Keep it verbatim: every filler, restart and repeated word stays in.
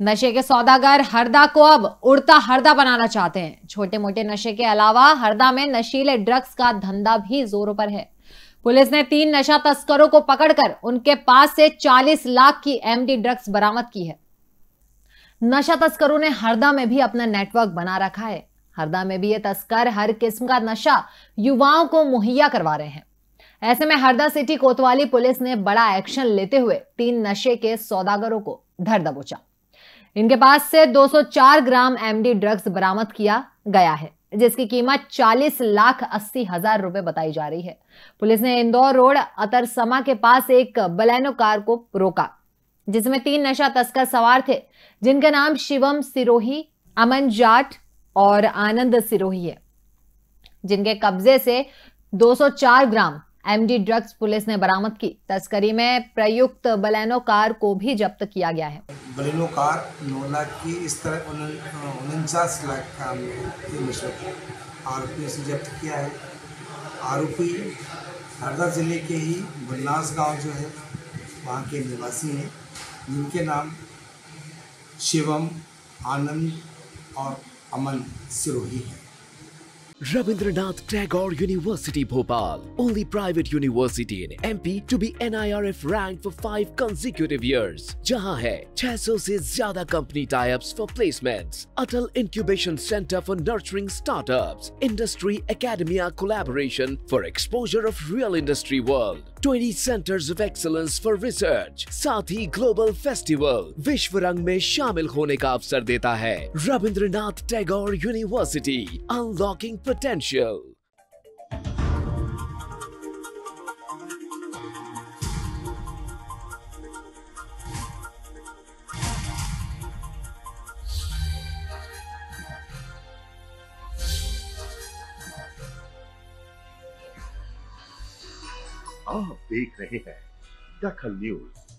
नशे के सौदागर हरदा को अब उड़ता हरदा बनाना चाहते हैं। छोटे मोटे नशे के अलावा हरदा में नशीले ड्रग्स का धंधा भी जोरों पर है। पुलिस ने तीन नशा तस्करों को पकड़कर उनके पास से चालीस लाख की एमडी ड्रग्स बरामद की है। नशा तस्करों ने हरदा में भी अपना नेटवर्क बना रखा है। हरदा में भी ये तस्कर हर किस्म का नशा युवाओं को मुहैया करवा रहे हैं। ऐसे में हरदा सिटी कोतवाली पुलिस ने बड़ा एक्शन लेते हुए तीन नशे के सौदागरों को धर दबोचा। इनके पास से दो सौ चार ग्राम एमडी ड्रग्स बरामद किया गया है, जिसकी कीमत चालीस लाख अस्सी हजार रुपए बताई जा रही है। पुलिस ने इंदौर रोड अतरसमा के पास एक बलेनो कार को रोका, जिसमें तीन नशा तस्कर सवार थे, जिनका नाम शिवम सिरोही, अमन जाट और आनंद सिरोही है, जिनके कब्जे से दो सौ चार ग्राम एमडी ड्रग्स पुलिस ने बरामद की। तस्करी में प्रयुक्त बलेनो कार को भी जब्त किया गया है। बलेनो कार नौ लाख की, इस तरह उनचास लाख का आरोपी से जब्त किया है। आरोपी हरदा जिले के ही बन्नास गांव जो है वहाँ के निवासी हैं, जिनके नाम शिवम, आनंद और अमन सिरोही है। Rabindranath Tagore University Bhopal, only private university in M P to be N I R F ranked for five consecutive years, जहां है छह सौ से ज्यादा company tie-ups for placements, Atal Incubation Center for nurturing startups, Industry Academia collaboration for exposure of real industry world, twenty centers of excellence for research, साथ ही global festival विश्व रंग में शामिल होने का अवसर देता है। Rabindranath Tagore University, unlocking potential. आप देख रहे हैं दखल न्यूज।